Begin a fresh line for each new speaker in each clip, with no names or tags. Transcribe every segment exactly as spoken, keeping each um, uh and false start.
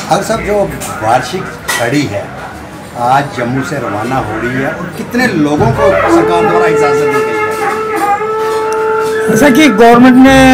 और सब जो वार्षिक छड़ी है आज जम्मू से रवाना हो रही है और कितने लोगों को सरकार द्वारा इजाज़त दी गई है?
जैसा कि गवर्नमेंट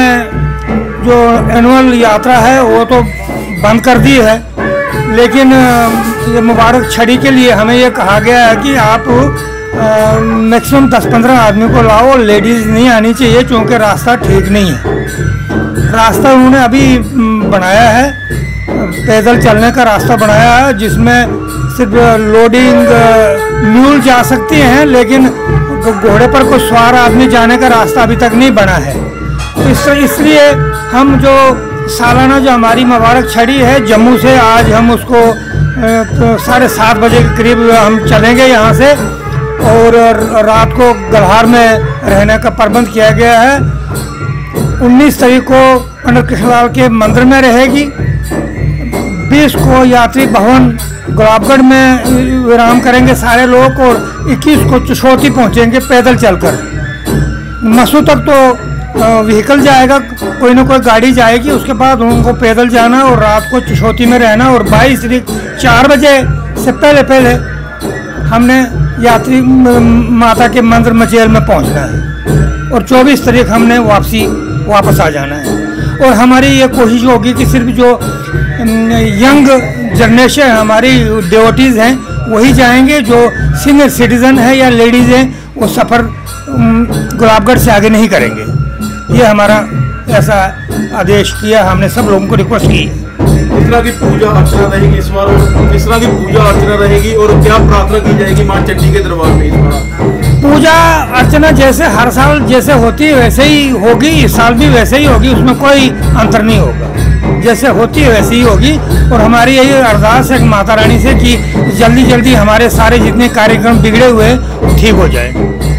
ने जो एनुअल यात्रा है वो तो बंद कर दी है, लेकिन ये मुबारक छड़ी के लिए हमें ये कहा गया है कि आप मैक्सिमम दस पंद्रह आदमी को लाओ, लेडीज़ नहीं आनी चाहिए क्योंकि रास्ता ठीक नहीं है। रास्ता उन्होंने अभी बनाया है, पैदल चलने का रास्ता बनाया है जिसमें सिर्फ लोडिंग म्यूल जा सकती हैं, लेकिन घोड़े पर कोई सवार आदमी जाने का रास्ता अभी तक नहीं बना है। तो इस इसलिए हम जो सालाना जो हमारी मुबारक छड़ी है जम्मू से, आज हम उसको तो साढ़े सात बजे के करीब हम चलेंगे यहाँ से, और रात को गल्हार में रहने का प्रबंध किया गया है। उन्नीस तारीख को पंडित कृष्णलाल के मंदिर में रहेगी, बीस को यात्री भवन गुलाबगढ़ में विराम करेंगे सारे लोग, और इक्कीस को चुशौती पहुंचेंगे पैदल चलकर। मसू तक तो व्हीकल जाएगा, कोई ना कोई गाड़ी जाएगी, उसके बाद उनको पैदल जाना और रात को चुशौती में रहना। और बाईस तारीख चार बजे से पहले पहले हमने यात्री माता के मंदिर मचेल में पहुंचना है, और चौबीस तारीख हमने वापसी वापस आ जाना है। और हमारी ये कोशिश होगी कि सिर्फ जो यंग जनरेशन हमारी डिवोटीज़ हैं वही जाएंगे, जो सीनियर सिटीज़न है या लेडीज़ हैं वो सफ़र गुलाबगढ़ से आगे नहीं करेंगे। ये हमारा ऐसा आदेश किया, हमने सब लोगों को रिक्वेस्ट की।
किस तरह की पूजा अर्चना रहेगी इस बार, किस तरह की पूजा अर्चना रहेगी और क्या प्रार्थना की जाएगी मां चंडी के दरबार में इस बार?
पूजा अर्चना जैसे हर साल जैसे होती है वैसे ही होगी, इस साल भी वैसे ही होगी, उसमें कोई अंतर नहीं होगा, जैसे होती है वैसे ही होगी। और हमारी यही अरदास है माता रानी से कि जल्दी जल्दी हमारे सारे जितने कार्यक्रम बिगड़े हुए ठीक हो जाए।